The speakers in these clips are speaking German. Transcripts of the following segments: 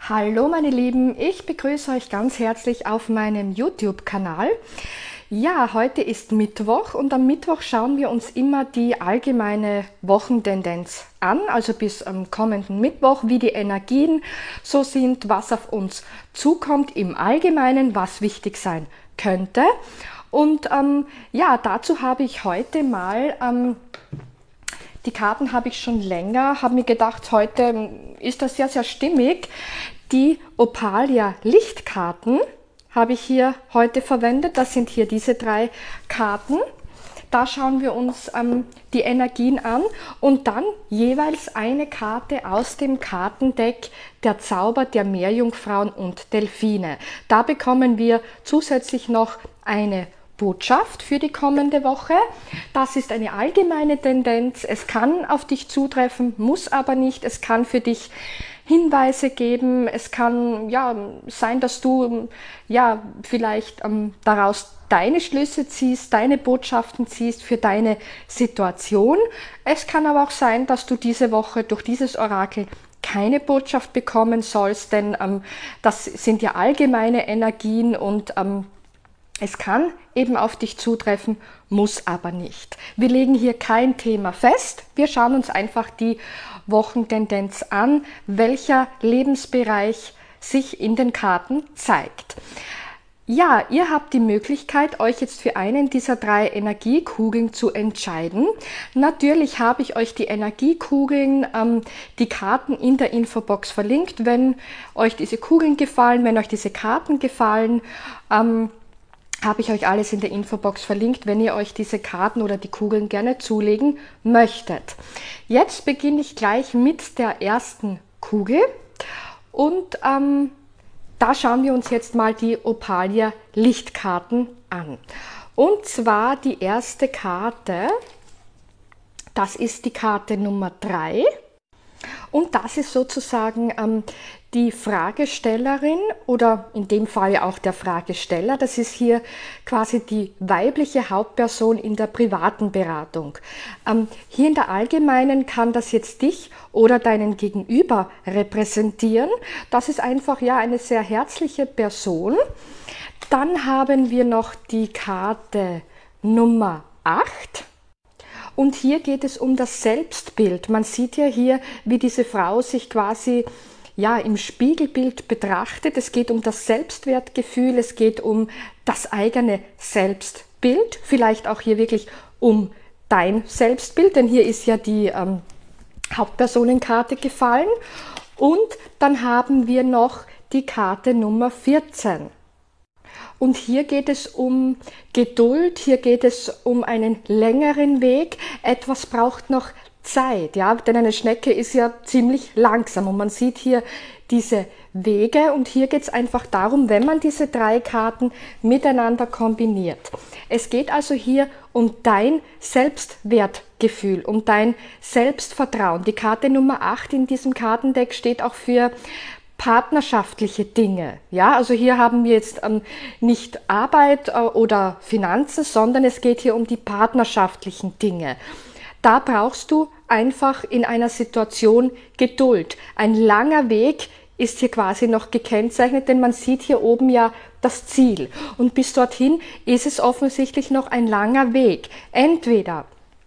Hallo meine Lieben, ich begrüße euch ganz herzlich auf meinem YouTube-Kanal. Ja, heute ist Mittwoch und am Mittwoch schauen wir uns immer die allgemeine Wochentendenz an, also bis am kommenden Mittwoch, wie die Energien so sind, was auf uns zukommt im Allgemeinen, was wichtig sein könnte. Und ja, dazu habe ich heute mal die Karten habe ich schon länger, habe mir gedacht, heute ist das sehr, sehr stimmig. Die Opalia Lichtkarten habe ich hier heute verwendet. Das sind hier diese 3 Karten. Da schauen wir uns die Energien an und dann jeweils eine Karte aus dem Kartendeck der Zauber der Meerjungfrauen und Delfine. Da bekommen wir zusätzlich noch eine Botschaft für die kommende Woche. Das ist eine allgemeine Tendenz. Es kann auf dich zutreffen, muss aber nicht. Es kann für dich Hinweise geben. Es kann ja sein, dass du ja vielleicht daraus deine Schlüsse ziehst, deine Botschaften ziehst für deine Situation. Es kann aber auch sein, dass du diese Woche durch dieses Orakel keine Botschaft bekommen sollst, denn das sind ja allgemeine Energien und es kann eben auf dich zutreffen, muss aber nicht. Wir legen hier kein Thema fest. Wir schauen uns einfach die Wochentendenz an, welcher Lebensbereich sich in den Karten zeigt. Ja, ihr habt die Möglichkeit, euch jetzt für einen dieser 3 Energiekugeln zu entscheiden. Natürlich habe ich euch die Energiekugeln, die Karten in der Infobox verlinkt. Wenn euch diese Kugeln gefallen, wenn euch diese Karten gefallen, habe ich euch alles in der Infobox verlinkt, wenn ihr euch diese Karten oder die Kugeln gerne zulegen möchtet. Jetzt beginne ich gleich mit der ersten Kugel und da schauen wir uns jetzt mal die Opalia Lichtkarten an. Und zwar die erste Karte, das ist die Karte Nummer 3. Und das ist sozusagen die Fragestellerin oder in dem Fall ja auch der Fragesteller. Das ist hier quasi die weibliche Hauptperson in der privaten Beratung. Hier in der allgemeinen kann das jetzt dich oder deinen Gegenüber repräsentieren. Das ist einfach ja eine sehr herzliche Person. Dann haben wir noch die Karte Nummer 8. Und hier geht es um das Selbstbild. Man sieht ja hier, wie diese Frau sich quasi ja, im Spiegelbild betrachtet. Es geht um das Selbstwertgefühl, es geht um das eigene Selbstbild, vielleicht auch hier wirklich um dein Selbstbild, denn hier ist ja die Hauptpersonenkarte gefallen. Und dann haben wir noch die Karte Nummer 14. Und hier geht es um Geduld, hier geht es um einen längeren Weg. Etwas braucht noch Zeit, ja, denn eine Schnecke ist ja ziemlich langsam und man sieht hier diese Wege und hier geht es einfach darum, wenn man diese 3 Karten miteinander kombiniert. Es geht also hier um dein Selbstwertgefühl, um dein Selbstvertrauen. Die Karte Nummer 8 in diesem Kartendeck steht auch für partnerschaftliche Dinge. Ja, also hier haben wir jetzt nicht Arbeit oder Finanzen, sondern es geht hier um die partnerschaftlichen Dinge. Da brauchst du einfach in einer Situation Geduld. Ein langer Weg ist hier quasi noch gekennzeichnet, denn man sieht hier oben ja das Ziel. Und bis dorthin ist es offensichtlich noch ein langer Weg. Entweder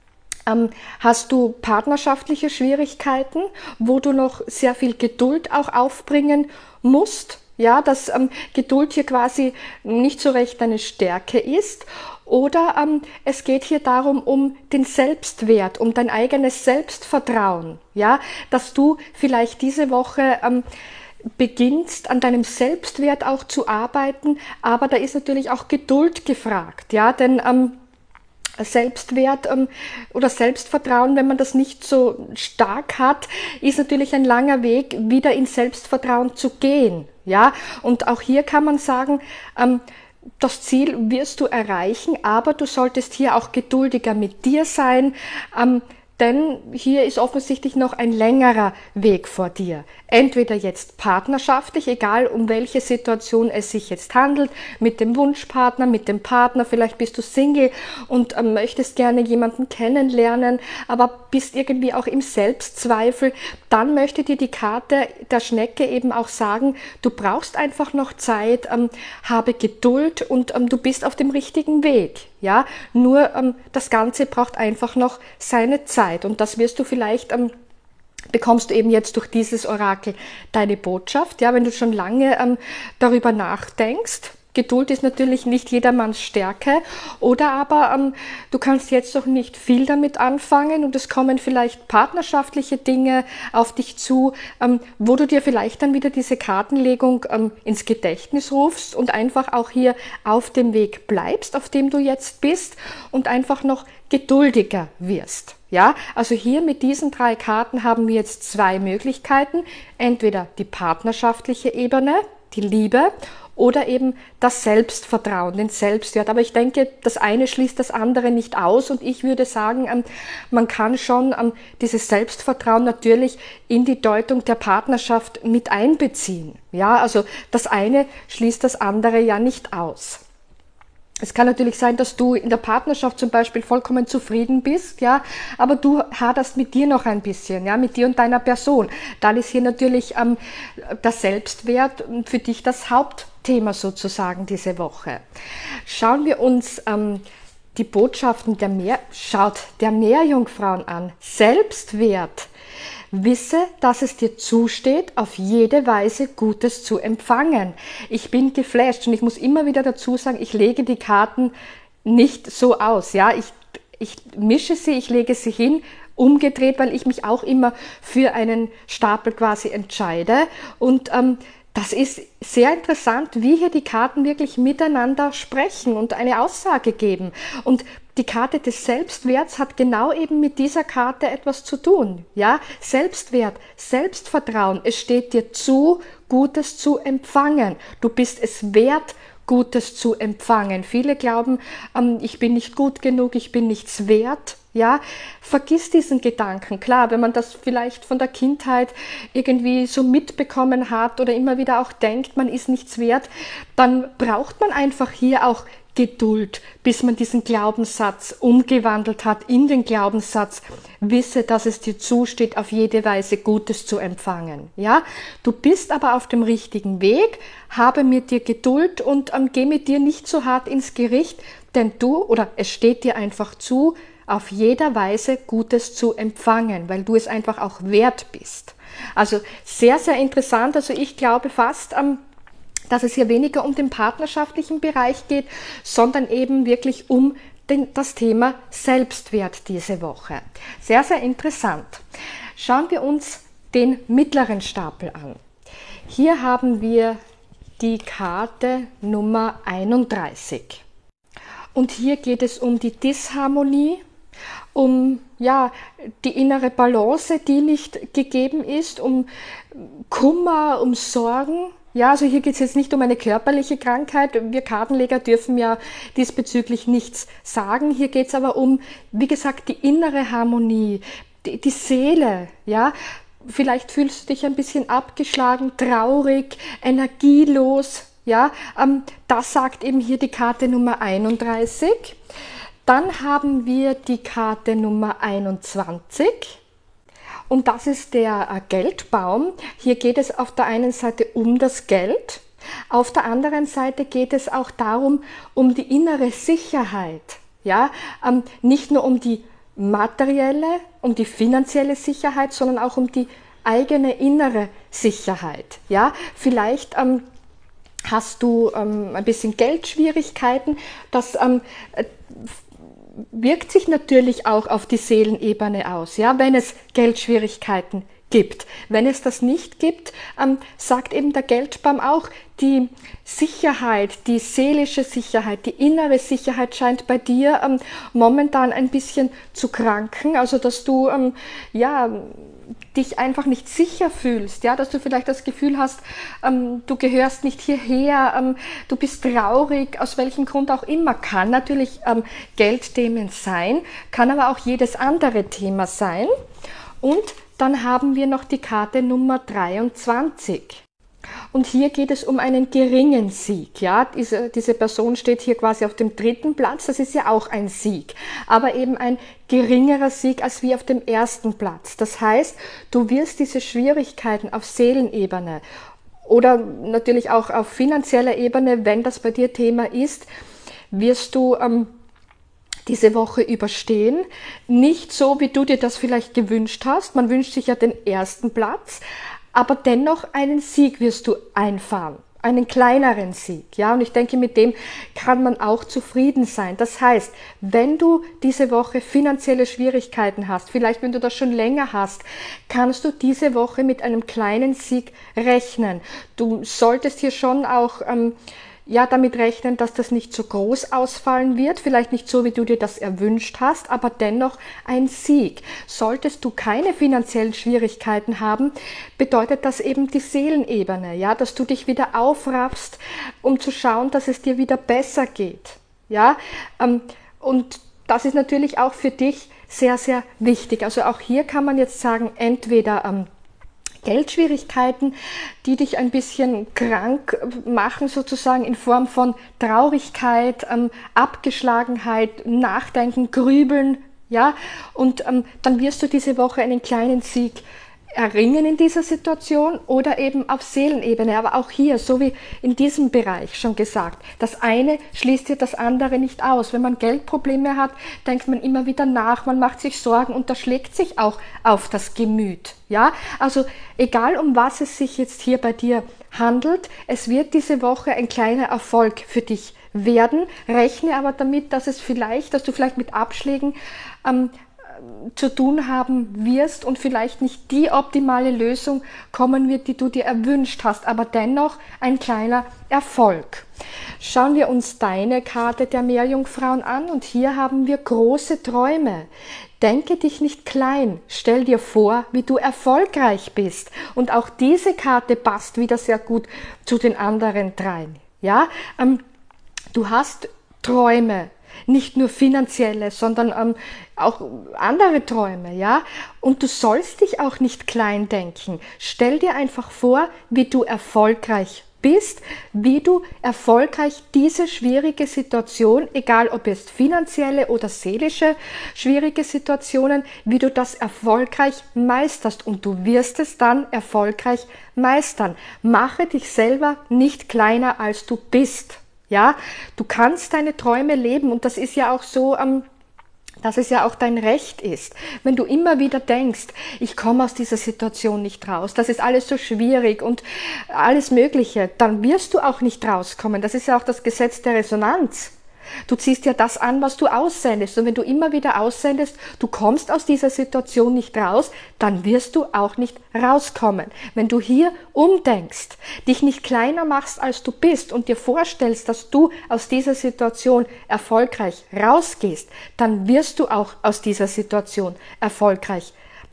hast du partnerschaftliche Schwierigkeiten, wo du noch sehr viel Geduld auch aufbringen musst, ja, dass Geduld hier quasi nicht so recht deine Stärke ist, oder es geht hier darum, um den Selbstwert, um dein eigenes Selbstvertrauen, ja, dass du vielleicht diese Woche beginnst, an deinem Selbstwert auch zu arbeiten, aber da ist natürlich auch Geduld gefragt, ja, denn Selbstwert oder Selbstvertrauen, wenn man das nicht so stark hat, ist natürlich ein langer Weg, wieder in Selbstvertrauen zu gehen. Ja, und auch hier kann man sagen, das Ziel wirst du erreichen, aber du solltest hier auch geduldiger mit dir sein. denn hier ist offensichtlich noch ein längerer Weg vor dir. Entweder jetzt partnerschaftlich, egal um welche Situation es sich jetzt handelt, mit dem Wunschpartner, mit dem Partner, vielleicht bist du Single und möchtest gerne jemanden kennenlernen, aber bist irgendwie auch im Selbstzweifel, dann möchte dir die Karte der Schnecke eben auch sagen, du brauchst einfach noch Zeit, habe Geduld und du bist auf dem richtigen Weg. Ja, nur das Ganze braucht einfach noch seine Zeit und das wirst du vielleicht bekommst du eben jetzt durch dieses Orakel deine Botschaft. Ja, wenn du schon lange darüber nachdenkst. Geduld ist natürlich nicht jedermanns Stärke, oder aber du kannst jetzt noch nicht viel damit anfangen und es kommen vielleicht partnerschaftliche Dinge auf dich zu, wo du dir vielleicht dann wieder diese Kartenlegung ins Gedächtnis rufst und einfach auch hier auf dem Weg bleibst, auf dem du jetzt bist und einfach noch geduldiger wirst. Ja, also hier mit diesen 3 Karten haben wir jetzt 2 Möglichkeiten, entweder die partnerschaftliche Ebene, die Liebe, oder eben das Selbstvertrauen, den Selbstwert. Aber ich denke, das eine schließt das andere nicht aus und ich würde sagen, man kann schon dieses Selbstvertrauen natürlich in die Deutung der Partnerschaft mit einbeziehen. Ja, also das eine schließt das andere ja nicht aus. Es kann natürlich sein, dass du in der Partnerschaft zum Beispiel vollkommen zufrieden bist, ja, aber du haderst mit dir noch ein bisschen, ja, mit dir und deiner Person. Dann ist hier natürlich der Selbstwert für dich das Hauptthema sozusagen diese Woche. Schauen wir uns die Botschaften der Meerjungfrauen an. Selbstwert. Wisse, dass es dir zusteht, auf jede Weise Gutes zu empfangen. Ich bin geflasht und ich muss immer wieder dazu sagen, ich lege die Karten nicht so aus. Ja, ich mische sie, ich lege sie hin, umgedreht, weil ich mich auch immer für einen Stapel quasi entscheide. Und das ist sehr interessant, wie hier die Karten wirklich miteinander sprechen und eine Aussage geben. Und die Karte des Selbstwerts hat genau eben mit dieser Karte etwas zu tun. Ja, Selbstwert, Selbstvertrauen. Es steht dir zu, Gutes zu empfangen. Du bist es wert, Gutes zu empfangen. Viele glauben, ich bin nicht gut genug, ich bin nichts wert. Ja, vergiss diesen Gedanken. Klar, wenn man das vielleicht von der Kindheit irgendwie so mitbekommen hat oder immer wieder auch denkt, man ist nichts wert, dann braucht man einfach hier auch Geduld, bis man diesen Glaubenssatz umgewandelt hat in den Glaubenssatz, wisse, dass es dir zusteht, auf jede Weise Gutes zu empfangen. Ja, du bist aber auf dem richtigen Weg, habe mit dir Geduld und geh mit dir nicht so hart ins Gericht, denn es steht dir einfach zu, auf jeder Weise Gutes zu empfangen, weil du es einfach auch wert bist. Also sehr, sehr interessant. Also ich glaube fast, dass es hier weniger um den partnerschaftlichen Bereich geht, sondern eben wirklich um das Thema Selbstwert diese Woche. Sehr, sehr interessant. Schauen wir uns den mittleren Stapel an. Hier haben wir die Karte Nummer 31. Und hier geht es um die Disharmonie, um die innere Balance, die nicht gegeben ist, um Kummer, um Sorgen. Ja, also hier geht es jetzt nicht um eine körperliche Krankheit. Wir Kartenleger dürfen ja diesbezüglich nichts sagen. Hier geht es aber um, wie gesagt, die innere Harmonie, die Seele. Ja, vielleicht fühlst du dich ein bisschen abgeschlagen, traurig, energielos. Ja, das sagt eben hier die Karte Nummer 31. Dann haben wir die Karte Nummer 21 und das ist der Geldbaum. Hier geht es auf der einen Seite um das Geld, auf der anderen Seite geht es auch darum, um die innere Sicherheit. Ja? Nicht nur um die materielle, um die finanzielle Sicherheit, sondern auch um die eigene innere Sicherheit. Ja? Vielleicht hast du ein bisschen Geldschwierigkeiten, das wirkt sich natürlich auch auf die Seelenebene aus, ja, wenn es Geldschwierigkeiten gibt. Wenn es das nicht gibt, sagt eben der Geldbaum auch, die Sicherheit, die seelische Sicherheit, die innere Sicherheit scheint bei dir momentan ein bisschen zu kranken, also dass du dich einfach nicht sicher fühlst, ja, dass du vielleicht das Gefühl hast, du gehörst nicht hierher, du bist traurig, aus welchem Grund auch immer. Kann natürlich Geldthemen sein, kann aber auch jedes andere Thema sein. Und dann haben wir noch die Karte Nummer 23. Und hier geht es um einen geringen Sieg. Ja? Diese Person steht hier quasi auf dem 3. Platz, das ist ja auch ein Sieg, aber eben ein geringerer Sieg als wie auf dem 1. Platz. Das heißt, du wirst diese Schwierigkeiten auf Seelenebene oder natürlich auch auf finanzieller Ebene, wenn das bei dir Thema ist, wirst du diese Woche überstehen. Nicht so, wie du dir das vielleicht gewünscht hast. Man wünscht sich ja den 1. Platz, aber dennoch einen Sieg wirst du einfahren. Einen kleineren Sieg. Ja? Und ich denke, mit dem kann man auch zufrieden sein. Das heißt, wenn du diese Woche finanzielle Schwierigkeiten hast, vielleicht wenn du das schon länger hast, kannst du diese Woche mit einem kleinen Sieg rechnen. Du solltest hier schon auch damit rechnen, dass das nicht so groß ausfallen wird, vielleicht nicht so, wie du dir das erwünscht hast, aber dennoch ein Sieg. Solltest du keine finanziellen Schwierigkeiten haben, bedeutet das eben die Seelenebene, ja, dass du dich wieder aufraffst, um zu schauen, dass es dir wieder besser geht, ja, und das ist natürlich auch für dich sehr, sehr wichtig. Also auch hier kann man jetzt sagen, entweder Geldschwierigkeiten, die dich ein bisschen krank machen, sozusagen in Form von Traurigkeit, Abgeschlagenheit, Nachdenken, Grübeln, ja, und dann wirst du diese Woche einen kleinen Sieg erringen in dieser Situation oder eben auf Seelenebene, aber auch hier, so wie in diesem Bereich schon gesagt, das eine schließt dir das andere nicht aus. Wenn man Geldprobleme hat, denkt man immer wieder nach, man macht sich Sorgen und das schlägt sich auch auf das Gemüt. Ja, also egal um was es sich jetzt hier bei dir handelt, es wird diese Woche ein kleiner Erfolg für dich werden. Rechne aber damit, dass du vielleicht mit Abschlägen zu tun haben wirst und vielleicht nicht die optimale Lösung kommen wird, die du dir erwünscht hast, aber dennoch ein kleiner Erfolg. Schauen wir uns deine Karte der Meerjungfrauen an und hier haben wir große Träume. Denke dich nicht klein, stell dir vor, wie du erfolgreich bist. Und auch diese Karte passt wieder sehr gut zu den anderen dreien. Ja? Du hast Träume. Nicht nur finanzielle, sondern auch andere Träume, ja. Und du sollst dich auch nicht klein denken. Stell dir einfach vor, wie du erfolgreich bist, wie du erfolgreich diese schwierige Situation, egal ob es finanzielle oder seelische schwierige Situationen, wie du das erfolgreich meisterst. Und du wirst es dann erfolgreich meistern. Mache dich selber nicht kleiner, als du bist. Ja, du kannst deine Träume leben und das ist ja auch so, dass es ja auch dein Recht ist. Wenn du immer wieder denkst, ich komme aus dieser Situation nicht raus, das ist alles so schwierig und alles Mögliche, dann wirst du auch nicht rauskommen. Das ist ja auch das Gesetz der Resonanz. Du ziehst ja das an, was du aussendest. Und wenn du immer wieder aussendest, du kommst aus dieser Situation nicht raus, dann wirst du auch nicht rauskommen. Wenn du hier umdenkst, dich nicht kleiner machst, als du bist und dir vorstellst, dass du aus dieser Situation erfolgreich rausgehst, dann wirst du auch aus dieser Situation erfolgreich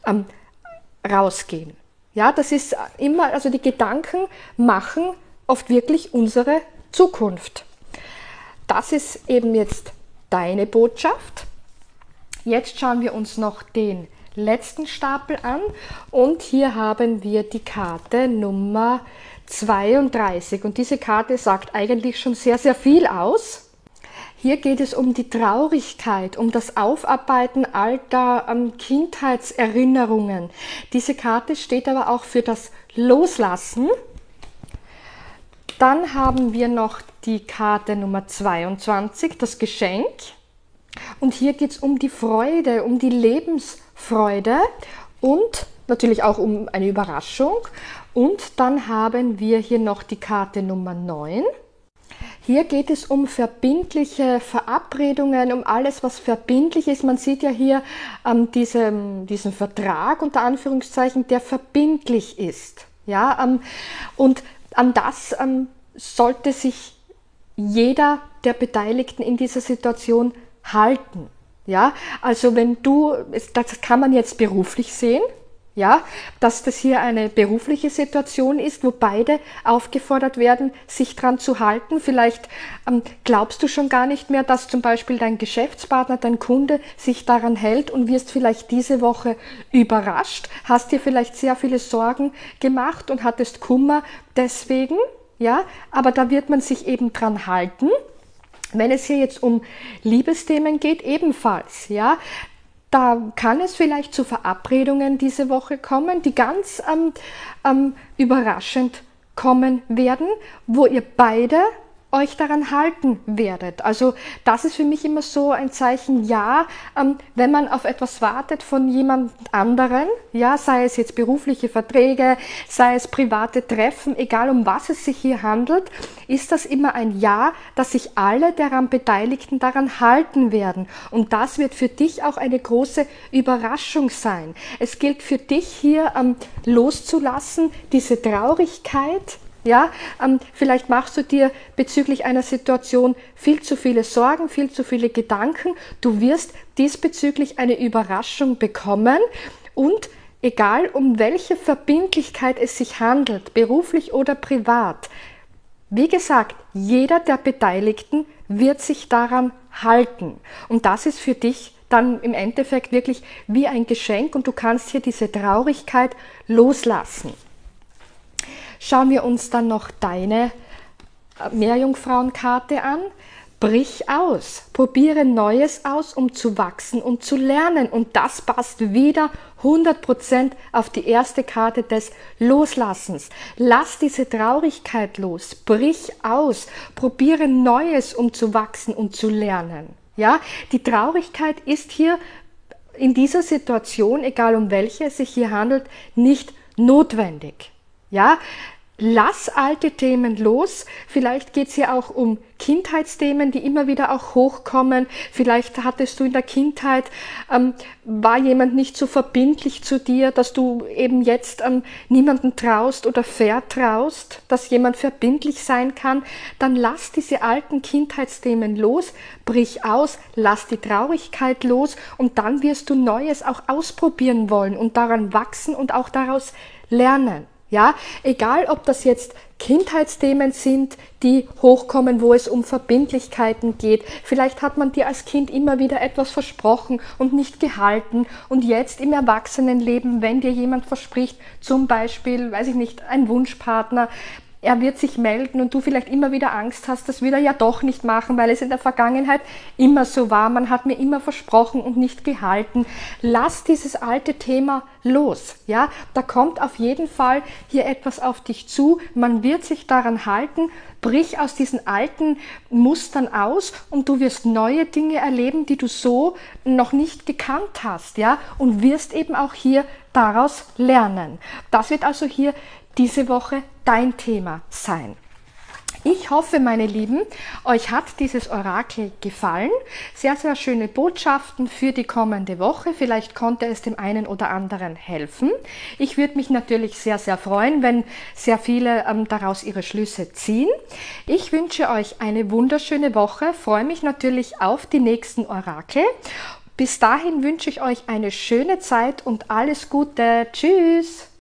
rausgehen. Ja, das ist immer, also die Gedanken machen oft wirklich unsere Zukunft. Das ist eben jetzt deine Botschaft. Jetzt schauen wir uns noch den letzten Stapel an und hier haben wir die Karte Nummer 32 und diese Karte sagt eigentlich schon sehr, sehr viel aus. Hier geht es um die Traurigkeit, um das Aufarbeiten alter Kindheitserinnerungen. Diese Karte steht aber auch für das Loslassen. Dann haben wir noch die Karte Nummer 22, das Geschenk. Und hier geht es um die Freude, um die Lebensfreude und natürlich auch um eine Überraschung. Und dann haben wir hier noch die Karte Nummer 9. Hier geht es um verbindliche Verabredungen, um alles, was verbindlich ist. Man sieht ja hier diesen Vertrag unter Anführungszeichen, der verbindlich ist. Ja, und an das sollte sich jeder der Beteiligten in dieser Situation halten. Ja, also wenn das kann man jetzt beruflich sehen. Ja, dass das hier eine berufliche Situation ist, wo beide aufgefordert werden, sich dran zu halten. Vielleicht glaubst du schon gar nicht mehr, dass zum Beispiel dein Geschäftspartner, dein Kunde sich daran hält und wirst vielleicht diese Woche überrascht, hast dir vielleicht sehr viele Sorgen gemacht und hattest Kummer deswegen, ja, aber da wird man sich eben dran halten. Wenn es hier jetzt um Liebesthemen geht, ebenfalls, ja, da kann es vielleicht zu Verabredungen diese Woche kommen, die ganz überraschend kommen werden, wo ihr beide euch daran halten werdet. Also das ist für mich immer so ein Zeichen, ja, wenn man auf etwas wartet von jemand anderen, ja, sei es jetzt berufliche Verträge, sei es private Treffen, egal um was es sich hier handelt, ist das immer ein Ja, dass sich alle daran Beteiligten daran halten werden. Und das wird für dich auch eine große Überraschung sein. Es gilt für dich hier loszulassen, diese Traurigkeit. Ja, vielleicht machst du dir bezüglich einer Situation viel zu viele Sorgen, viel zu viele Gedanken. Du wirst diesbezüglich eine Überraschung bekommen und egal um welche Verbindlichkeit es sich handelt, beruflich oder privat, wie gesagt, jeder der Beteiligten wird sich daran halten. Und das ist für dich dann im Endeffekt wirklich wie ein Geschenk und du kannst hier diese Traurigkeit loslassen. Schauen wir uns dann noch deine Meerjungfrauenkarte an. Brich aus, probiere Neues aus, um zu wachsen und zu lernen. Und das passt wieder 100% auf die erste Karte des Loslassens. Lass diese Traurigkeit los, brich aus, probiere Neues, um zu wachsen und zu lernen. Ja, die Traurigkeit ist hier in dieser Situation, egal um welche es sich hier handelt, nicht notwendig. Ja, lass alte Themen los. Vielleicht geht es hier auch um Kindheitsthemen, die immer wieder auch hochkommen. Vielleicht hattest du in der Kindheit, war jemand nicht so verbindlich zu dir, dass du eben jetzt niemanden traust oder vertraust, dass jemand verbindlich sein kann. Dann lass diese alten Kindheitsthemen los, brich aus, lass die Traurigkeit los und dann wirst du Neues auch ausprobieren wollen und daran wachsen und auch daraus lernen. Ja, egal ob das jetzt Kindheitsthemen sind, die hochkommen, wo es um Verbindlichkeiten geht. Vielleicht hat man dir als Kind immer wieder etwas versprochen und nicht gehalten und jetzt im Erwachsenenleben, wenn dir jemand verspricht, zum Beispiel, weiß ich nicht, ein Wunschpartner, er wird sich melden und du vielleicht immer wieder Angst hast, das will er ja doch nicht machen, weil es in der Vergangenheit immer so war. Man hat mir immer versprochen und nicht gehalten. Lass dieses alte Thema los. Ja, da kommt auf jeden Fall hier etwas auf dich zu. Man wird sich daran halten. Brich aus diesen alten Mustern aus und du wirst neue Dinge erleben, die du so noch nicht gekannt hast. Ja, und wirst eben auch hier daraus lernen. Das wird also hier diese Woche dein Thema sein. Ich hoffe, meine Lieben, euch hat dieses Orakel gefallen. Sehr, sehr schöne Botschaften für die kommende Woche. Vielleicht konnte es dem einen oder anderen helfen. Ich würde mich natürlich sehr, sehr freuen, wenn sehr viele daraus ihre Schlüsse ziehen. Ich wünsche euch eine wunderschöne Woche, freue mich natürlich auf die nächsten Orakel. Bis dahin wünsche ich euch eine schöne Zeit und alles Gute. Tschüss!